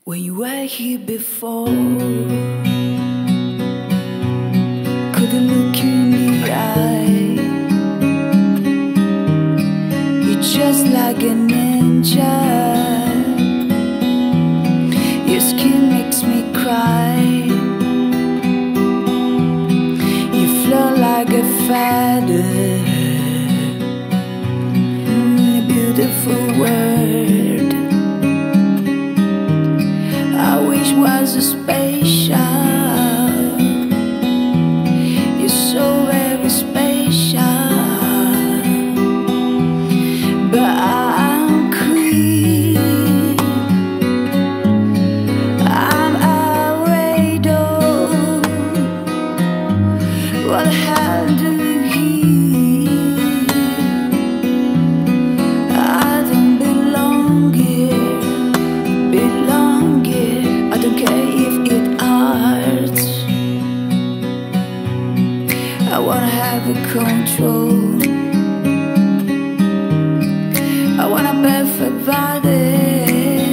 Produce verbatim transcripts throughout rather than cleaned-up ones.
When you were here before, couldn't look you in the eye. You're just like a ninja. Your skin makes me cry. You flow like a feather in a beautiful world. I wish was a spaceship. You're so very special, but I'm creep. I'm afraid of what hell do you? I don't belong here, belong here. I don't care if it hurts. I wanna have a control. I want a perfect body.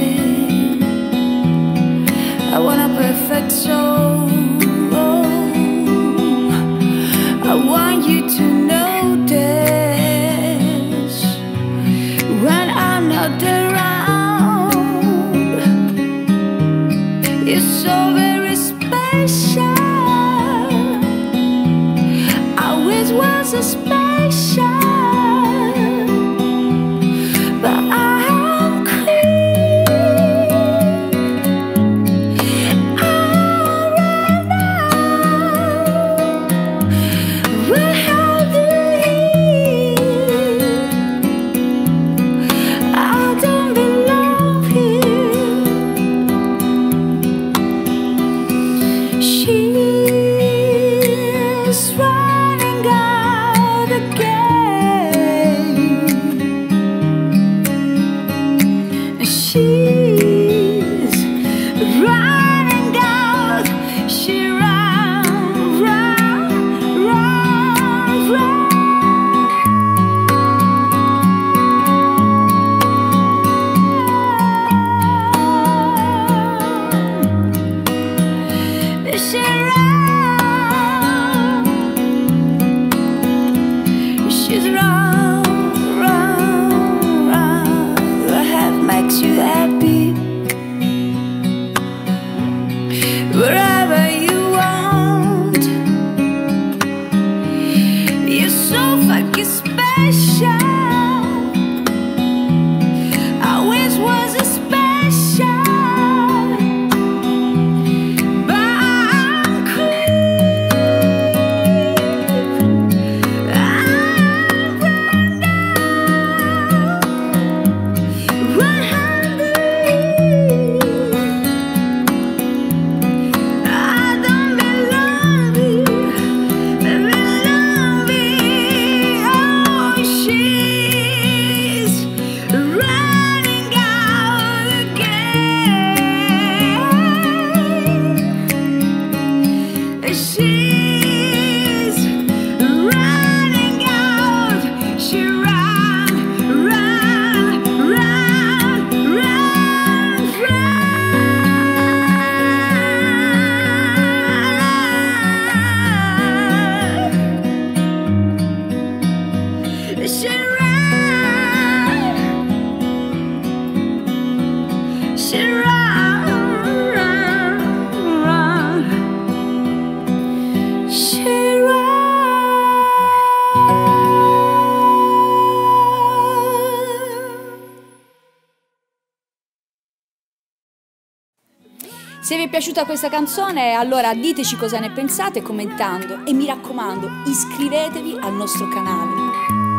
I want a perfect soul. I want you to notice when I'm not around. You're so very special. I wish was a special, but I'm clean. I ran out. Where have you? I don't belong here. She's running out again. She's running out. She ran, run, run, run. She ran. She's run, run, run. What have makes you happy? Wherever you want. You're so fucking special. I wish was a special, but I'm creep. I'm brand new. What happened? I don't belong here, belong here. Oh, she's running out again. She's running out. She ran, ran, ran, ran, ran. She ran. She ran, ran, ran. She ran. Se vi è piaciuta questa canzone, allora diteci cosa ne pensate commentando e mi raccomando, iscrivetevi al nostro canale.